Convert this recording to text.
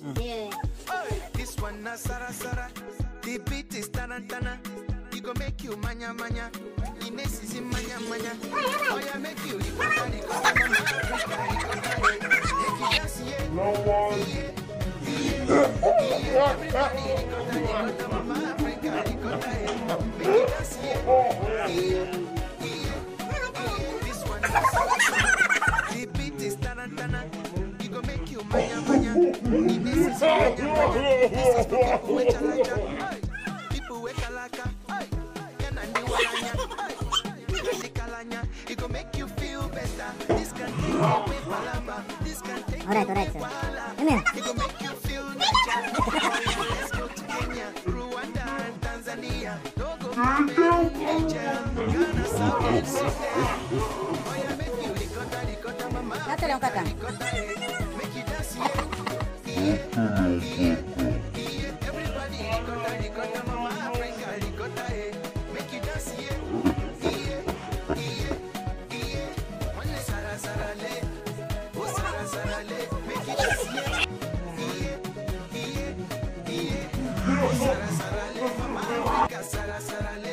Yeah. This one na Sara Sara. The beat is tarantana. It go make you manya manya. Ines is in manya manya. Oh yeah, make you no one. This one the beat is tarantana. It go make you manya manya. Ines is manya manya. This is people wake alaka. It go make you feel better. This can take away palaba. This can take away wala. It go make you feel better. Let's go to Kenya, Rwanda, and Tanzania. Don't go to Nigeria, Ghana, South and Sudan. Oh yeah, make you ricotta, mama. Make you dance, everybody ricotta, mama. Africa, ricotta, make you dance, Sara Sara le, mama, Sara Sara le.